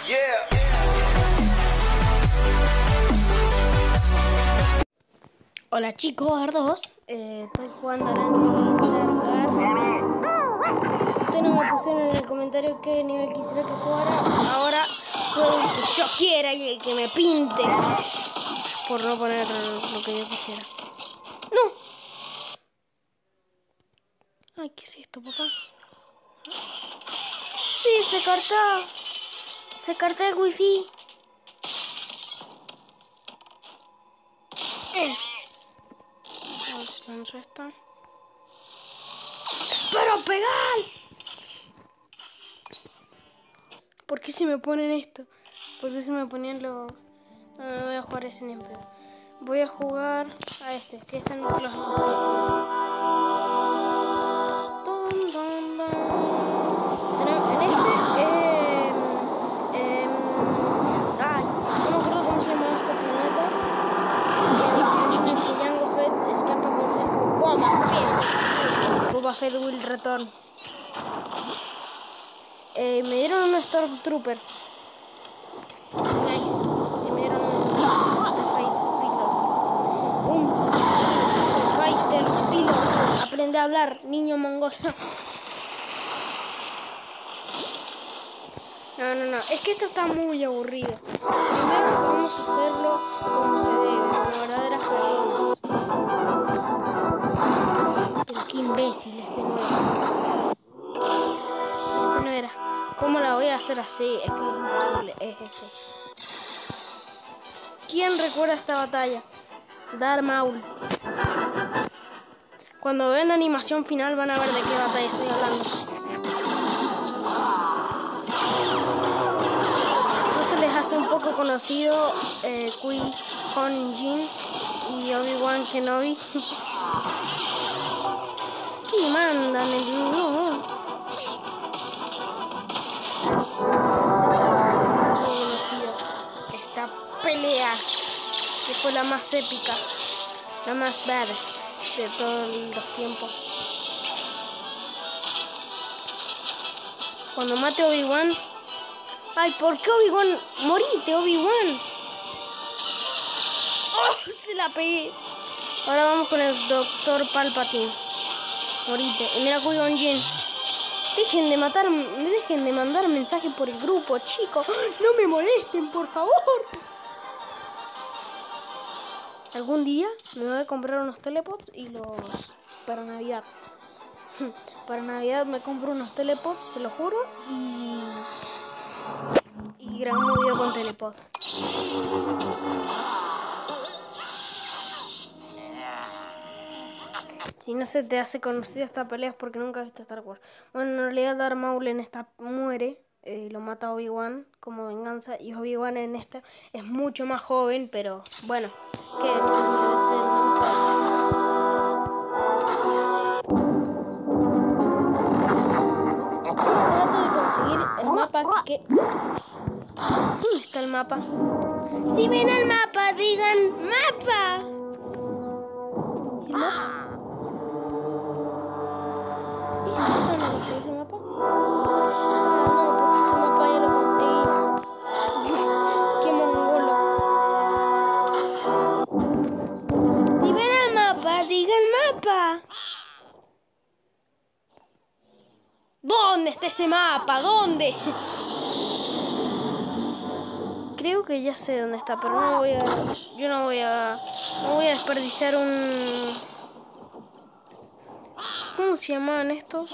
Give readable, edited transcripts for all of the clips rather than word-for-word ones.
Yeah. Hola chicos, Ardos. Estoy jugando al Angry Intergar. Ustedes no me pusieron en el comentario qué nivel quisiera que jugara. Ahora juego el que yo quiera y el que me pinte. Por no poner lo que yo quisiera. ¡No! Ay, ¿qué es esto, papá? Sí, se cortó. Se cortó el wifi. Vamos a lanzar esta. ¡Pero pegar! ¿Por qué se me ponen esto? ¿Por qué se me ponían los...? No voy a jugar ese ni en pedo. Voy a jugar a este, que están los en este, ay, no me acuerdo cómo se llama este planeta. En el que Jango Fett escapa con su Boba Fett. Boba Fett will return. Me dieron un Stormtrooper. Nice. Y me dieron un The Fighter Pilot. Aprende a hablar, niño mongol. No. Es que esto está muy aburrido. Primero vamos a hacerlo como se debe, como verdaderas personas. Pero qué imbécil este no era. Este no era. ¿Cómo la voy a hacer así? Es que es imposible. Es este. ¿Quién recuerda esta batalla? Darth Maul. Cuando vean la animación final van a ver de qué batalla estoy hablando. ¿No se les hace un poco conocido Qui-Gon Jinn y Obi-Wan Kenobi? ¿Qué mandan? No. Esta pelea que fue la más épica, la más badass de todos los tiempos. Cuando mate a Obi-Wan... ¡Ay, ¿por qué Obi-Wan? ¡Morite, Obi-Wan! ¡Oh, se la pegué! Ahora vamos con el Dr. Palpatine. Morite. Y mira Qui-Gon Jinn. Dejen de mandar mensajes por el grupo, chicos. No me molesten, por favor. Algún día me voy a comprar unos telepods y los... para Navidad. Para Navidad me compro unos telepods, se lo juro, y grabo un video con telepod. Si no se te hace conocida esta pelea es porque nunca has visto Star Wars. Bueno, en realidad Darth Maul en esta muere, lo mata a Obi-Wan como venganza, y Obi-Wan en esta es mucho más joven, pero bueno, que no me jodan. Trato de conseguir el mapa que... ¿Dónde está el mapa? Si ven el mapa, digan ¡mapa! ¿Y el mapa? ¿Y no conseguís el mapa? Ah, no, porque este mapa ya lo conseguí. ¡Qué mongolo! Si ven el mapa, digan mapa. ¿Dónde está ese mapa? ¿Dónde? Creo que ya sé dónde está, pero no voy a... Yo no voy a desperdiciar un... ¿Cómo se llaman estos?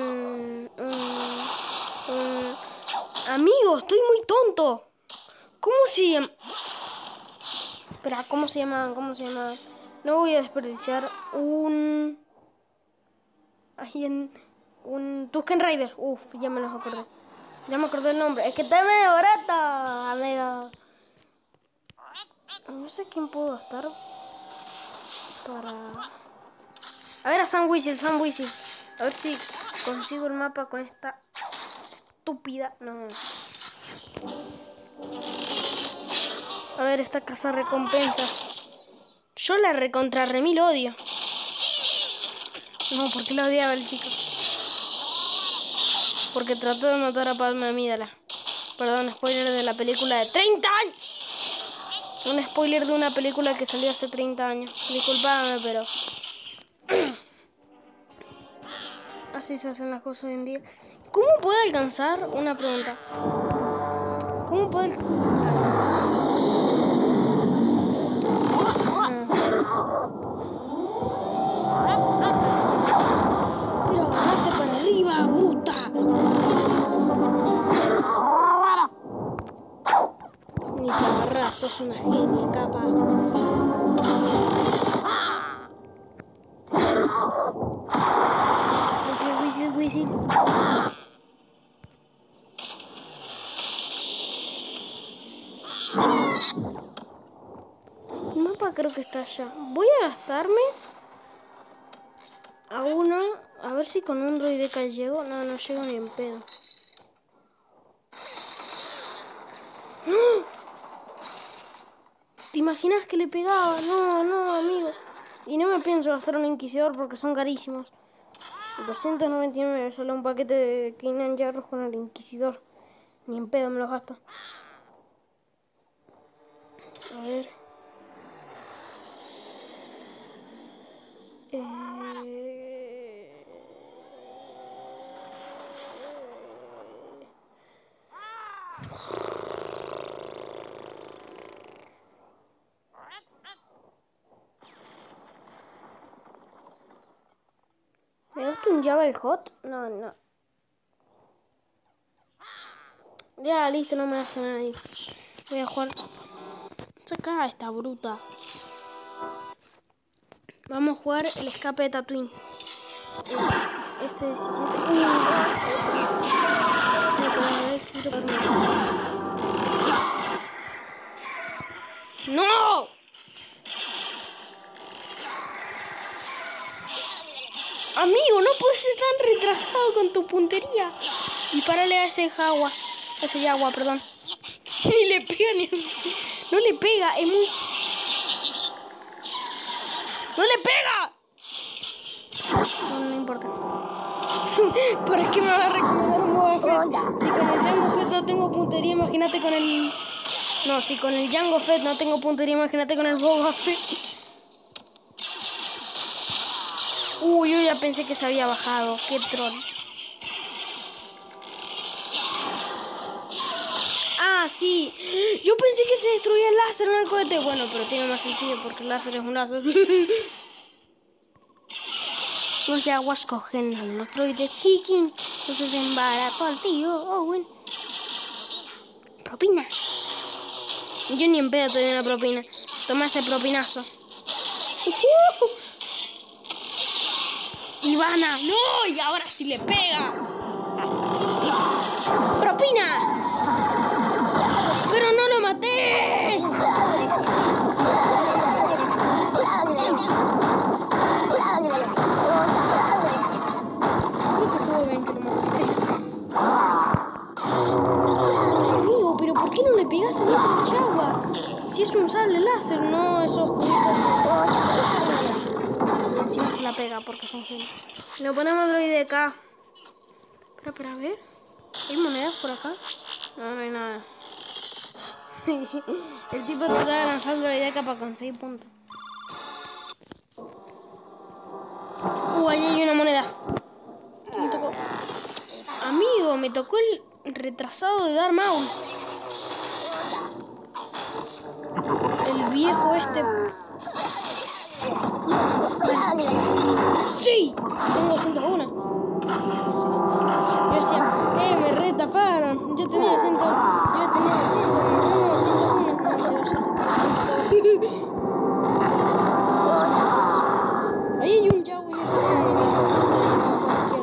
Amigo, estoy muy tonto. ¿Cómo se llama? Espera, ¿cómo se llama? No voy a desperdiciar un Tusken Raider. Uf, ya me los acordé. Ya me acordé el nombre. Es que está medio barato, amigo. No sé quién puedo gastar para... A ver a Sam Whistle. A ver si consigo el mapa con esta estúpida... No. A ver, esta casa recompensas. Yo la recontra remil odio. No, ¿por qué la odiaba el chico? Porque trató de matar a Padme Amidala. Perdón, spoiler de la película de 30 años. Un spoiler de una película que salió hace 30 años. Disculpame, pero... así se hacen las cosas hoy en día. ¿Cómo puedo alcanzar? Una pregunta. ¿Cómo puedo pero agarrate para arriba, bruta. Ni te agarras, sos una genia, capa. Whistle. El mapa creo que está allá. Voy a gastarme a uno. A ver si con un droideca llego. No, no llego ni en pedo. ¡No! ¿Te imaginas que le pegaba? No, amigo. Y no me pienso gastar un inquisidor porque son carísimos. 299 sale un paquete de Kanan Jarrus con el inquisidor. Ni en pedo me los gasto. A ver. ¿Me gasto un Java el Hot? No. Ya, listo, no me gasto nada ahí. Voy a jugar. Saca a esta bruta. Vamos a jugar el escape de Tatooine. Este 17. ¡No! Amigo, no puedes ser tan retrasado con tu puntería. Dispárale a ese Jaguar. Ese Jaguar, perdón. Ni le pega ni... No le pega, es muy... ¡No le pega! No importa. ¿Para qué me va a recomendar un Boba Fett? Si con el Jango Fett no tengo puntería, imagínate con el... No, si con el Jango Fett no tengo puntería, imagínate con el Boba Fett. Uy, yo ya pensé que se había bajado. Qué troll. Ah, sí. Yo pensé que se destruía el láser en el cohete. Bueno, pero tiene más sentido porque el láser es un láser. Los Jaguars cogen a los droides kicking. Los desembarató al tío Owen. Propina. Yo ni en pedo te doy una propina. Toma ese propinazo. Ivana, no, y ahora sí le pega. ¡Propina! ¡Pero no lo mates! Creo que estuvo bien que lo mataste. Amigo, pero ¿por qué no le pegas al otro chagua? Si es un sable láser, no esos juguetes. Y encima se la pega porque son genios. Lo ponemos droideca. Pero a ver. ¿Hay monedas por acá? No hay nada. El tipo trataba de lanzar droideca para conseguir puntos. Ahí hay una moneda. ¿Qué me tocó? Amigo, me tocó el retrasado de Darth Maul. El viejo este. ¡Sí! Tengo 101. Sí. Yo decía, me retaparon. Yo tenía 100. Yo tenía 200. No, 101. No, llegó 100. Ahí hay un Yago y no sé cómo matar. Ese de la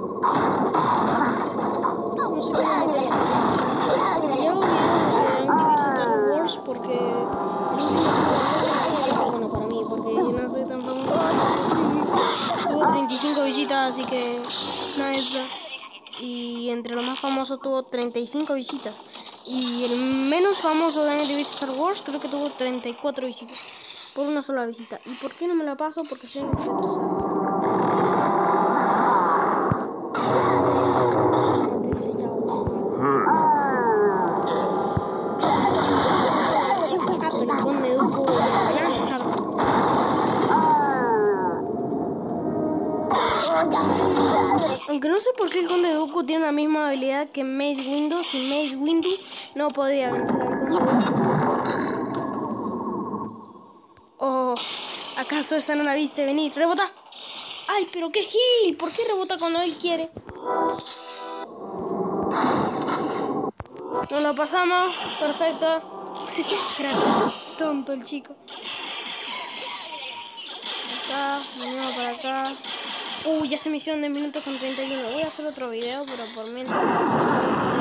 izquierda. No sé cómo matar ese. Y hago videos de Angry Star Wars porque el último tuvo muchas visitas. Bueno, para mí, porque yo no soy tan famoso. Tuvo 35 visitas, así que nada. Y entre los más famosos tuvo 35 visitas. Y el menos famoso de Angry Star Wars creo que tuvo 34 visitas. Por una sola visita. ¿Y por qué no me la paso? Porque soy muy retrasado. Aunque no sé por qué el Conde Dooku tiene la misma habilidad que Mace Windu. Sin Mace Windu no podía vencer al Conde Dooku. Oh, ¿acaso esa no la viste venir? ¡Rebota! ¡Ay, pero qué gil! ¿Por qué rebota cuando él quiere? Nos lo pasamos. Perfecto. Era tonto el chico. Acá, venimos para acá. Ya se me hicieron 10 minutos con 31. Voy a hacer otro video, pero por mientras...